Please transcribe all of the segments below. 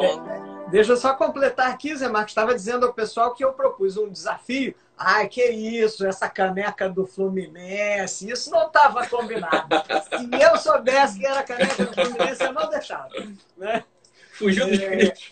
Deixa eu só completar aqui, Zé Marcos. Estava dizendo ao pessoal que eu propus um desafio. Ai, que isso, essa caneca do Fluminense, isso não estava combinado. Se eu soubesse que era a caneca do Fluminense, eu não deixava. Né? Fugiu do script.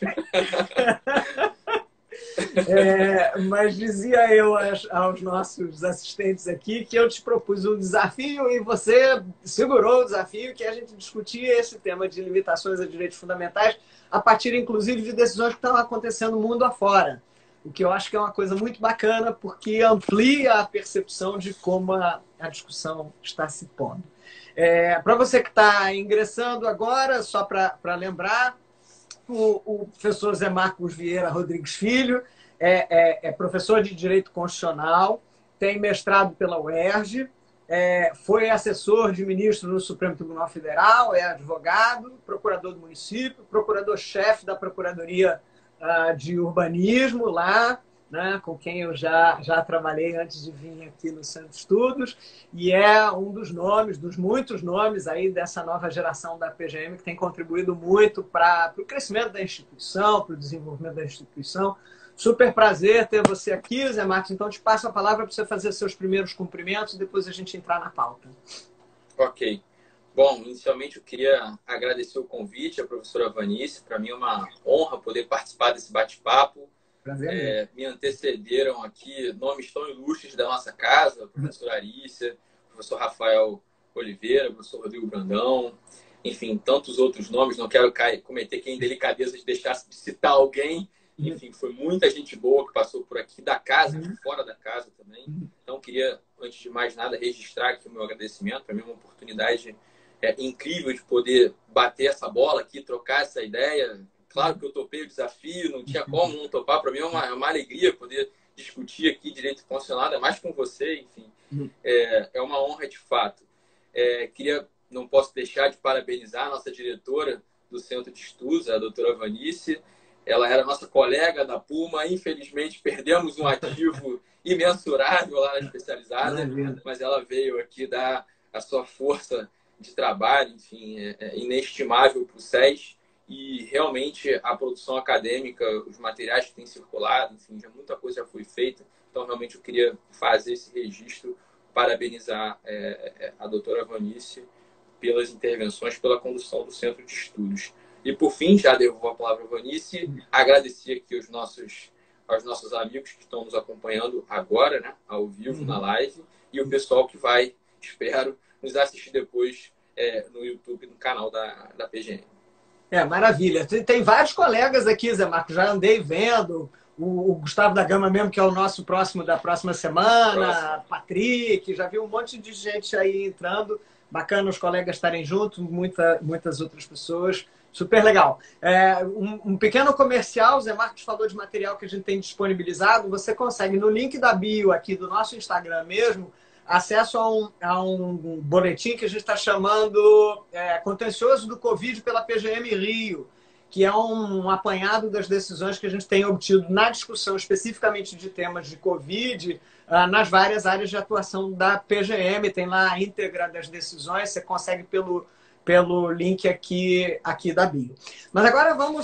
Mas dizia eu aos nossos assistentes aqui que eu te propus um desafio e você segurou o desafio, que a gente discutia esse tema de limitações a direitos fundamentais a partir, inclusive, de decisões que estão acontecendo no mundo afora. O que eu acho que é uma coisa muito bacana, porque amplia a percepção de como a discussão está se pondo. Para você que está ingressando agora, só para lembrar, o professor Zé Marcos Vieira Rodrigues Filho é professor de Direito Constitucional, tem mestrado pela UERJ, foi assessor de ministro no Supremo Tribunal Federal, é advogado, procurador do município, procurador-chefe da Procuradoria de Urbanismo lá, né, com quem eu já trabalhei antes de vir aqui no Centro de Estudos, e é um dos nomes, dos muitos nomes aí dessa nova geração da PGM que tem contribuído muito para o crescimento da instituição, para o desenvolvimento da instituição. Super prazer ter você aqui, Zé Marcos. Então, te passo a palavra para você fazer seus primeiros cumprimentos e depois a gente entrar na pauta. Ok. Bom, inicialmente eu queria agradecer o convite à professora Vanice. Para mim é uma honra poder participar desse bate-papo. Me antecederam aqui nomes tão ilustres da nossa casa, professora Arícia, professor Rafael Oliveira, professor Rodrigo Brandão, enfim, tantos outros nomes. Não quero cometer aqui a indelicadeza de deixar de citar alguém. Enfim, foi muita gente boa que passou por aqui, da casa, de fora da casa também. Então, queria, antes de mais nada, registrar aqui o meu agradecimento. Para mim é uma oportunidade incrível de poder bater essa bola aqui, trocar essa ideia. Claro que eu topei o desafio, não tinha como não topar. Para mim é uma alegria poder discutir aqui direito constitucional, ainda mais com você, enfim. É uma honra de fato. Não posso deixar de parabenizar a nossa diretora do Centro de Estudos, a doutora Vanice. Ela era nossa colega da Puma, infelizmente perdemos um ativo imensurável lá na especializada, mas ela veio aqui dar a sua força de trabalho, enfim, inestimável para o SES. E realmente a produção acadêmica, os materiais que têm circulado, enfim, muita coisa já foi feita. Então, realmente, eu queria fazer esse registro, parabenizar a doutora Vanice pelas intervenções, pela condução do Centro de Estudos. E, por fim, já devolvo a palavra à Vanice, agradecer aqui aos nossos amigos que estão nos acompanhando agora, né, ao vivo, na live, e o pessoal que vai, espero, nos assistir depois no YouTube, no canal da PGM. Maravilha. Tem vários colegas aqui, Zé Marcos, já andei vendo. O Gustavo da Gama mesmo, que é o nosso próximo da próxima semana, Patrick, já vi um monte de gente aí entrando. Bacana os colegas estarem juntos, muitas outras pessoas. Super legal. Um pequeno comercial, o Zé Marcos falou de material que a gente tem disponibilizado. Você consegue, no link da bio aqui do nosso Instagram mesmo, acesso a um boletim que a gente está chamando Contencioso do Covid pela PGM Rio, que é um apanhado das decisões que a gente tem obtido na discussão especificamente de temas de Covid nas várias áreas de atuação da PGM. Tem lá a íntegra das decisões, você consegue pelo link aqui da bio. Mas agora vamos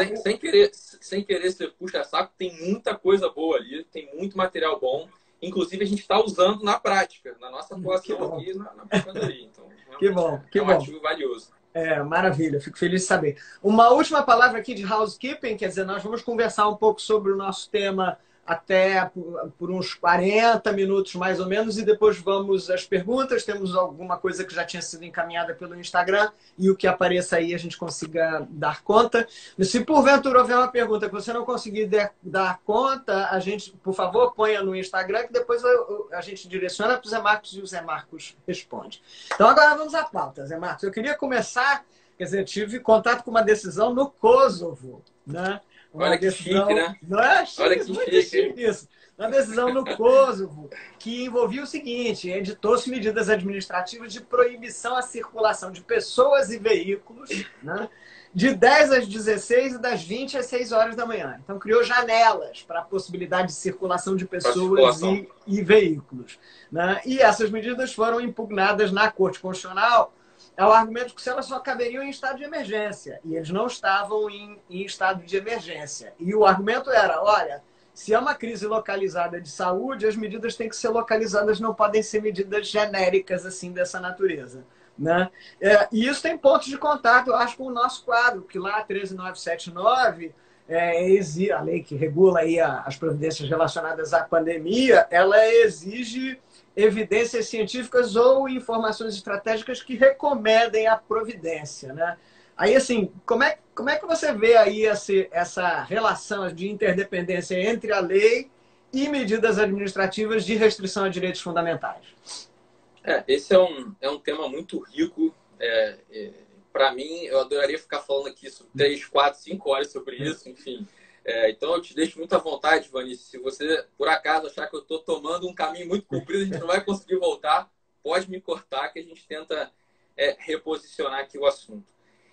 sem querer ser puxa-saco, tem muita coisa boa ali, tem muito material bom. Inclusive, a gente está usando na prática, na nossa atuação aqui na Procuradoria. Então, que bom. Um ativo valioso. Maravilha, fico feliz de saber. Uma última palavra aqui de housekeeping, quer dizer, nós vamos conversar um pouco sobre o nosso tema até por uns 40 minutos mais ou menos, e depois vamos às perguntas. Temos alguma coisa que já tinha sido encaminhada pelo Instagram e o que apareça aí a gente consiga dar conta. Se porventura houver uma pergunta que você não conseguir dar conta, a gente, por favor, ponha no Instagram que depois a gente direciona para o Zé Marcos e o Zé Marcos responde. Então agora vamos à pauta, Zé Marcos. Eu queria começar, quer dizer, tive contato com uma decisão no Kosovo, né? Olha que chique, né? Não é chique, olha que muito chique isso. Uma decisão no Kosovo que envolvia o seguinte: editou-se medidas administrativas de proibição à circulação de pessoas e veículos, né, de 10 às 16 e das 20 às 6 horas da manhã. Então, criou janelas para a possibilidade de circulação de pessoas e veículos, né? E essas medidas foram impugnadas na Corte Constitucional é o argumento que elas só caberiam em estado de emergência. E eles não estavam em estado de emergência. E o argumento era, olha, se é uma crise localizada de saúde, as medidas têm que ser localizadas, não podem ser medidas genéricas assim dessa natureza. Né? E isso tem pontos de contato, eu acho, com o nosso quadro, que lá 13979, a lei que regula aí as providências relacionadas à pandemia, ela exige evidências científicas ou informações estratégicas que recomendem a providência. Né? Aí, assim, como é que você vê aí essa relação de interdependência entre a lei e medidas administrativas de restrição a direitos fundamentais? Esse é um tema muito rico. Para mim, eu adoraria ficar falando aqui 3, 4, 5 horas sobre isso, enfim. Então, eu te deixo muito à vontade, Vanice. Se você, por acaso, achar que eu estou tomando um caminho muito comprido, a gente não vai conseguir voltar, pode me cortar que a gente tenta reposicionar aqui o assunto.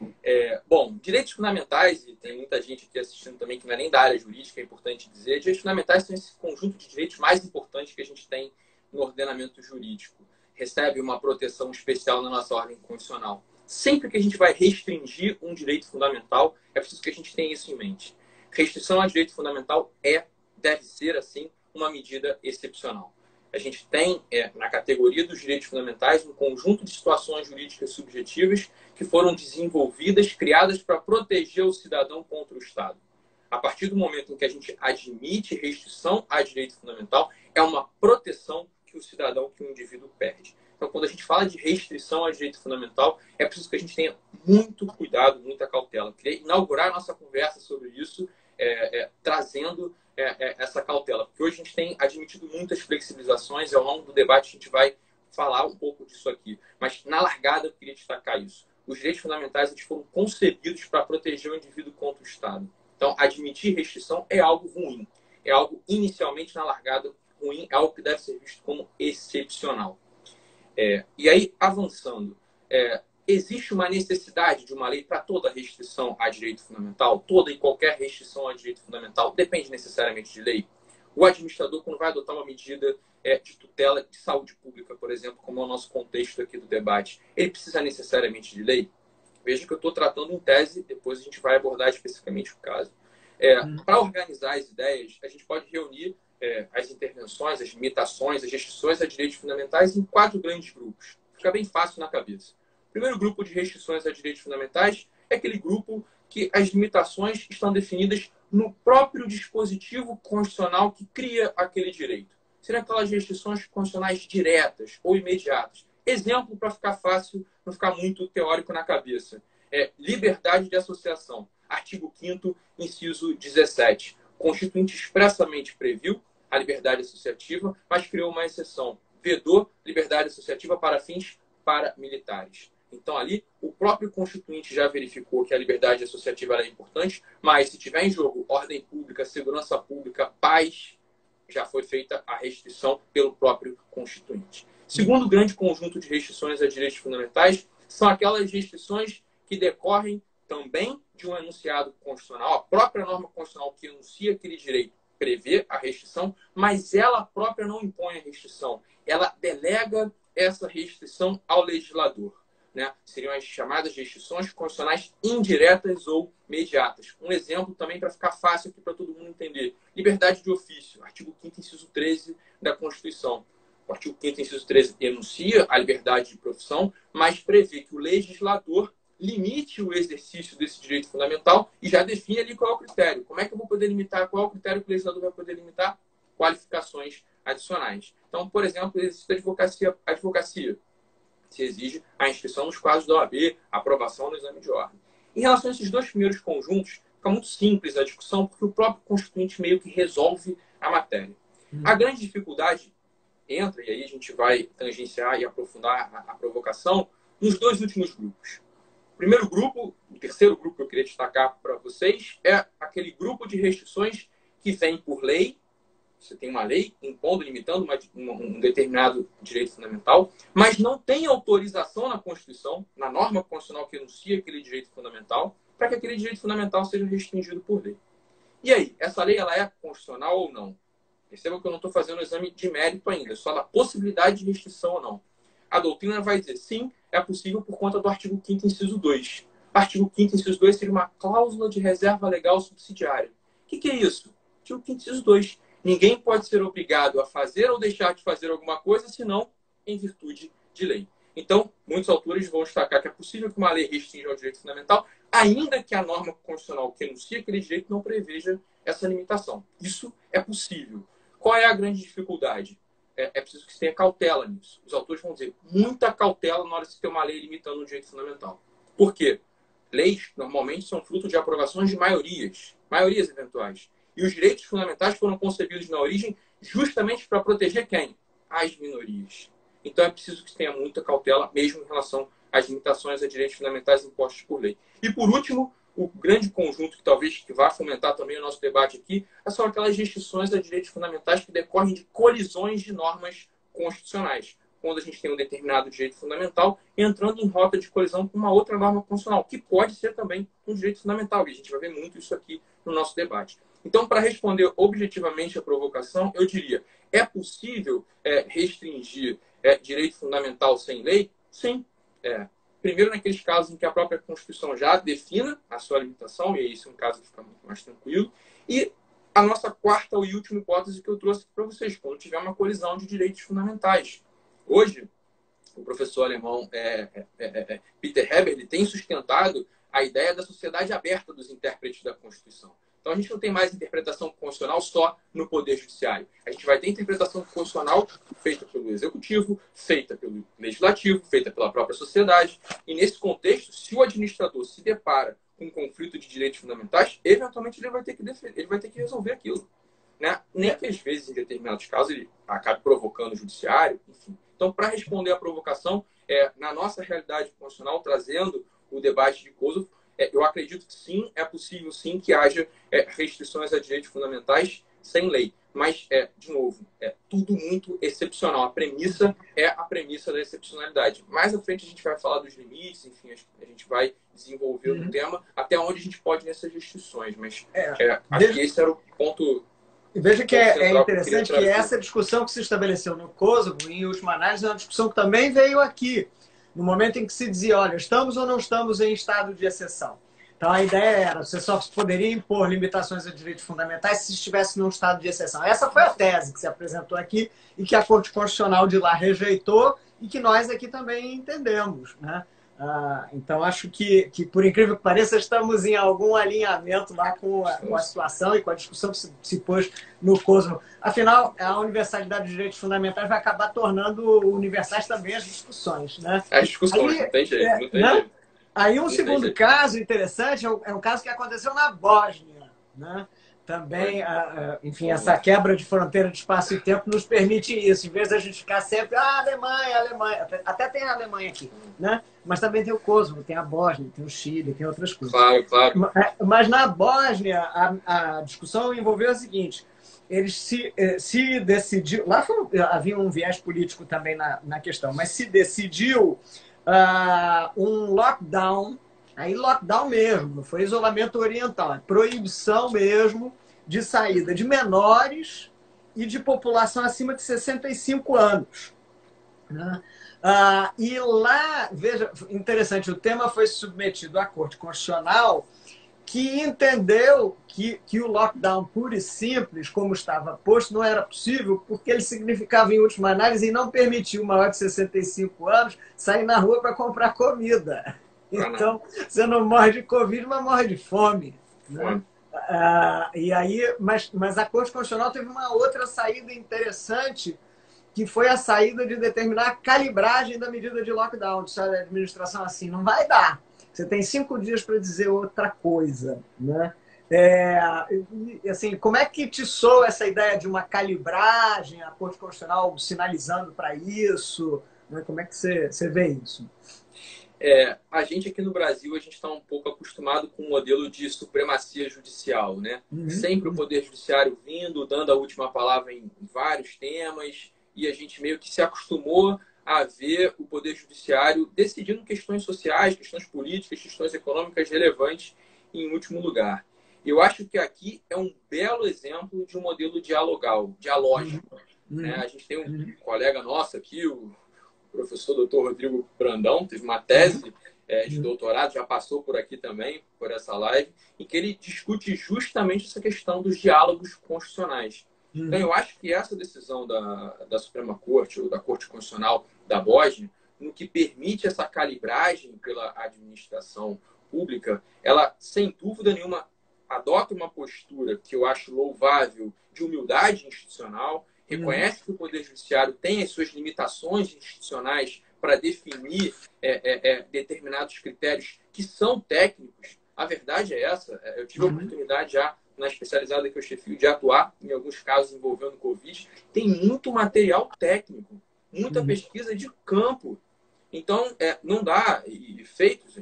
Bom, direitos fundamentais, e tem muita gente aqui assistindo também que não é nem da área jurídica, é importante dizer, direitos fundamentais são esse conjunto de direitos mais importantes que a gente tem no ordenamento jurídico. Recebe uma proteção especial na nossa ordem constitucional. Sempre que a gente vai restringir um direito fundamental, é preciso que a gente tenha isso em mente. Restrição a direito fundamental deve ser, assim, uma medida excepcional. A gente tem, na categoria dos direitos fundamentais, um conjunto de situações jurídicas subjetivas que foram desenvolvidas, criadas para proteger o cidadão contra o Estado. A partir do momento em que a gente admite restrição a direito fundamental, é uma proteção que o cidadão, que o indivíduo perde. Então, quando a gente fala de restrição a direito fundamental, é preciso que a gente tenha muito cuidado, muita cautela. Eu queria inaugurar a nossa conversa sobre isso, trazendo essa cautela. Porque hoje a gente tem admitido muitas flexibilizações e ao longo do debate a gente vai falar um pouco disso aqui. Mas, na largada, eu queria destacar isso. Os direitos fundamentais eles foram concebidos para proteger o indivíduo contra o Estado. Então, admitir restrição é algo ruim. É algo, inicialmente, na largada, ruim. É algo que deve ser visto como excepcional. E aí, avançando, existe uma necessidade de uma lei para toda restrição a direito fundamental? Toda e qualquer restrição a direito fundamental depende necessariamente de lei? O administrador, quando vai adotar uma medida de tutela de saúde pública, por exemplo, como é o nosso contexto aqui do debate, ele precisa necessariamente de lei? Veja que eu estou tratando em tese, depois a gente vai abordar especificamente o caso. Para organizar as ideias, a gente pode reunir as intervenções, as limitações, as restrições a direitos fundamentais em 4 grandes grupos. Fica bem fácil na cabeça. O primeiro grupo de restrições a direitos fundamentais é aquele grupo que as limitações estão definidas no próprio dispositivo constitucional que cria aquele direito. Seriam aquelas restrições constitucionais diretas ou imediatas. Exemplo, para ficar fácil, não ficar muito teórico na cabeça. Liberdade de associação. Artigo 5º, inciso 17. O Constituinte expressamente previu a liberdade associativa, mas criou uma exceção. Vedou liberdade associativa para fins paramilitares. Então, ali, o próprio Constituinte já verificou que a liberdade associativa era importante, mas se tiver em jogo ordem pública, segurança pública, paz, já foi feita a restrição pelo próprio Constituinte. Segundo grande conjunto de restrições a direitos fundamentais são aquelas restrições que decorrem também de um enunciado constitucional. A própria norma constitucional que enuncia aquele direito prevê a restrição, mas ela própria não impõe a restrição. Ela delega essa restrição ao legislador. Né? Seriam as chamadas restrições constitucionais indiretas ou mediatas. Um exemplo também para ficar fácil aqui para todo mundo entender. Liberdade de ofício, artigo 5º, inciso 13 da Constituição. O artigo 5º, inciso 13 enuncia a liberdade de profissão, mas prevê que o legislador limite o exercício desse direito fundamental e já define ali qual é o critério. Como é que eu vou poder limitar? Qual é o critério que o legislador vai poder limitar? Qualificações adicionais. Então, por exemplo, existe a advocacia. Se exige a inscrição nos quadros da OAB, a aprovação no exame de ordem. Em relação a esses 2 primeiros conjuntos, fica muito simples a discussão, porque o próprio Constituinte meio que resolve a matéria. A grande dificuldade entra, e aí a gente vai tangenciar e aprofundar a provocação, nos 2 últimos grupos. O primeiro grupo, o terceiro grupo que eu queria destacar para vocês, é aquele grupo de restrições que vem por lei. Você tem uma lei impondo, limitando um determinado direito fundamental, mas não tem autorização na Constituição, na norma constitucional que enuncia aquele direito fundamental, para que aquele direito fundamental seja restringido por lei. E aí, essa lei ela é constitucional ou não? Perceba que eu não estou fazendo o exame de mérito ainda, só da possibilidade de restrição ou não. A doutrina vai dizer sim, é possível por conta do artigo 5º, inciso 2. Artigo 5º, inciso 2 seria uma cláusula de reserva legal subsidiária. O que é isso? Artigo 5º, inciso 2. Ninguém pode ser obrigado a fazer ou deixar de fazer alguma coisa, senão em virtude de lei. Então, muitos autores vão destacar que é possível que uma lei restrinja o direito fundamental, ainda que a norma constitucional que enuncia aquele direito não preveja essa limitação. Isso é possível. Qual é a grande dificuldade? É preciso que se tenha cautela nisso. Os autores vão dizer muita cautela na hora de se ter uma lei limitando o direito fundamental. Por quê? Leis, normalmente, são fruto de aprovações de maiorias eventuais. E os direitos fundamentais foram concebidos na origem justamente para proteger quem? As minorias. Então é preciso que se tenha muita cautela, mesmo em relação às limitações a direitos fundamentais impostos por lei. E, por último, o grande conjunto que talvez que vá fomentar também o nosso debate aqui são aquelas restrições a direitos fundamentais que decorrem de colisões de normas constitucionais. Quando a gente tem um determinado direito fundamental entrando em rota de colisão com uma outra norma constitucional, que pode ser também um direito fundamental. E a gente vai ver muito isso aqui no nosso debate. Então, para responder objetivamente a provocação, eu diria, é possível restringir direito fundamental sem lei? Sim. Primeiro, naqueles casos em que a própria Constituição já defina a sua limitação, e aí isso é um caso que fica muito mais tranquilo. E a nossa quarta e última hipótese que eu trouxe para vocês, quando tiver uma colisão de direitos fundamentais. Hoje, o professor alemão Peter Heber, ele tem sustentado a ideia da sociedade aberta dos intérpretes da Constituição. Então, a gente não tem mais interpretação constitucional só no Poder Judiciário. A gente vai ter interpretação constitucional feita pelo Executivo, feita pelo Legislativo, feita pela própria sociedade. E, nesse contexto, se o administrador se depara com um conflito de direitos fundamentais, eventualmente ele vai ter que defender, ele vai ter que resolver aquilo. Né? Nem que, às vezes, em determinados casos, ele acabe provocando o judiciário, enfim. Então, para responder à provocação, na nossa realidade constitucional, trazendo o debate de Kosovo, eu acredito que sim, é possível sim que haja restrições a direitos fundamentais sem lei. Mas, de novo, é tudo muito excepcional. A premissa é a premissa da excepcionalidade. Mais à frente a gente vai falar dos limites, enfim, a gente vai desenvolver o tema até onde a gente pode nessas restrições. Mas acho que esse era o ponto. E veja que é interessante que essa discussão que se estabeleceu no Kosovo, em última análise, é uma discussão que também veio aqui, no momento em que se dizia, olha, estamos ou não estamos em estado de exceção. Então, a ideia era, você só poderia impor limitações a direitos fundamentais se estivesse num estado de exceção. Essa foi a tese que se apresentou aqui e que a Corte Constitucional de lá rejeitou e que nós aqui também entendemos, né? Então, acho que, por incrível que pareça, estamos em algum alinhamento lá com a situação e com a discussão que se pôs no Kosovo. Afinal, a universalidade dos direitos fundamentais vai acabar tornando universais também as discussões. Né? As discussões, aí, não tem jeito. Não tem jeito. Aí um segundo caso interessante é um caso que aconteceu na Bósnia. Né? Também, enfim, essa quebra de fronteira de espaço e tempo nos permite isso. Em vez de a gente ficar sempre, Alemanha. Até tem a Alemanha aqui, né? Mas também tem o Kosovo, tem a Bósnia, tem o Chile, tem outras coisas. Claro. Mas na Bósnia, a discussão envolveu o seguinte, eles se decidiu, lá havia um viés político também na questão, mas se decidiu um lockdown. Aí lockdown mesmo, não foi isolamento oriental, é proibição mesmo de saída de menores e de população acima de 65 anos. Né? E lá, veja, interessante, o tema foi submetido à Corte Constitucional, que entendeu que o lockdown puro e simples, como estava posto, não era possível, porque ele significava, em última análise, não permitir o maior de 65 anos sair na rua para comprar comida. Então, você não morre de Covid, mas morre de fome. Né? E aí, mas a Corte Constitucional teve uma outra saída interessante, que foi a saída de determinar a calibragem da medida de lockdown. Disse, a administração assim, não vai dar. Você tem 5 dias para dizer outra coisa. Né? Assim, como é que te soa essa ideia de uma calibragem, a Corte Constitucional sinalizando para isso? Né? Como é que você vê isso? A gente aqui no Brasil, a gente está um pouco acostumado com o modelo de supremacia judicial, né? Sempre o Poder Judiciário vindo, dando a última palavra em vários temas, e a gente meio que se acostumou a ver o Poder Judiciário decidindo questões sociais, questões políticas, questões econômicas relevantes em último lugar. Eu acho que aqui é um belo exemplo de um modelo dialógico. Né? A gente tem um colega nosso aqui, o professor Dr. Rodrigo Brandão, teve uma tese de doutorado, já passou por aqui também, por essa live, em que ele discute justamente essa questão dos diálogos constitucionais. Então, eu acho que essa decisão da Suprema Corte, ou da Corte Constitucional da Bósnia, no que permite essa calibragem pela administração pública, ela, sem dúvida nenhuma, adota uma postura que eu acho louvável de humildade institucional, reconhece que o Poder Judiciário tem as suas limitações institucionais para definir determinados critérios que são técnicos. A verdade é essa. Eu tive a oportunidade já, na especializada que eu chefio, de atuar em alguns casos envolvendo Covid. Tem muito material técnico, muita pesquisa de campo. Então, não dá, e feitos,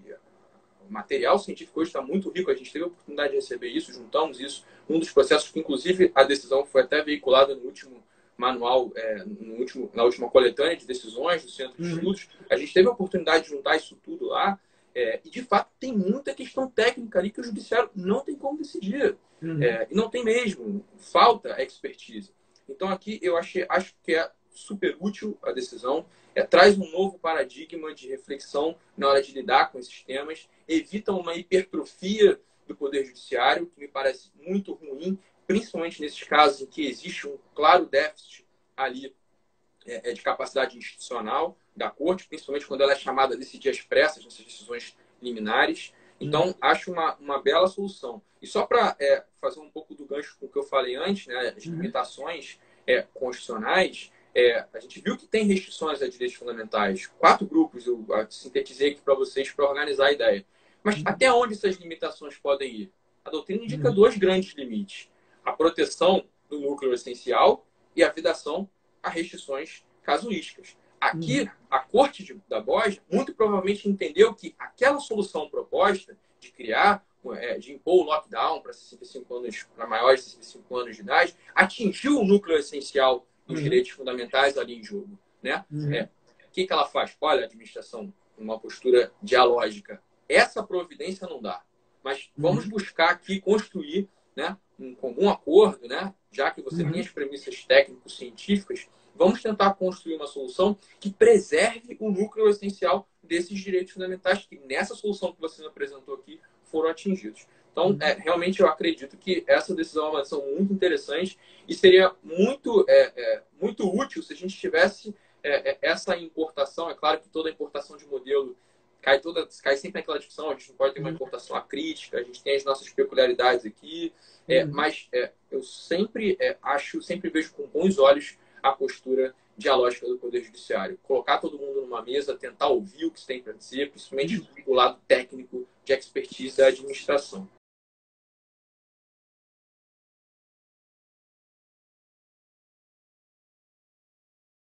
o material científico hoje está muito rico, a gente teve a oportunidade de receber isso, juntamos isso, um dos processos que, inclusive, a decisão foi até veiculada no último manual, na última coletânea de decisões do Centro de Estudos, a gente teve a oportunidade de juntar isso tudo lá, e, de fato, tem muita questão técnica ali que o Judiciário não tem como decidir, e não tem mesmo, falta expertise. Então, aqui, eu acho que é super útil a decisão, traz um novo paradigma de reflexão na hora de lidar com esses temas, evita uma hipertrofia do Poder Judiciário, que me parece muito ruim, principalmente nesses casos em que existe um claro déficit ali de capacidade institucional da Corte, principalmente quando ela é chamada a decidir às pressas nessas decisões liminares. Então, acho uma bela solução. E só para fazer um pouco do gancho com o que eu falei antes, né, as limitações constitucionais, a gente viu que tem restrições a direitos fundamentais. 4 grupos, eu sintetizei aqui para vocês para organizar a ideia. Mas até onde essas limitações podem ir? A doutrina indica 2 grandes limites. A proteção do núcleo essencial e a vedação a restrições casuísticas. Aqui, a Corte da Bósnia muito provavelmente entendeu que aquela solução proposta de criar, de impor o lockdown para 65 anos, para maiores de 65 anos de idade, atingiu o núcleo essencial dos direitos fundamentais ali em jogo. Né? O que ela faz? Olha, a administração, uma postura dialógica. Essa providência não dá. Mas vamos buscar aqui construir, né, um comum acordo, né, já que você tem as premissas técnico-científicas, vamos tentar construir uma solução que preserve o núcleo essencial desses direitos fundamentais que, nessa solução que você me apresentou aqui, foram atingidos. Então, realmente, eu acredito que essa decisão é uma decisão muito interessante e seria muito, muito útil se a gente tivesse essa importação. É claro que toda importação de modelo cai sempre naquela discussão, a gente não pode ter uma importação acrítica, a gente tem as nossas peculiaridades aqui, mas eu sempre vejo com bons olhos a postura dialógica do Poder Judiciário. Colocar todo mundo numa mesa, tentar ouvir o que se tem para dizer, principalmente o lado técnico de expertise da administração.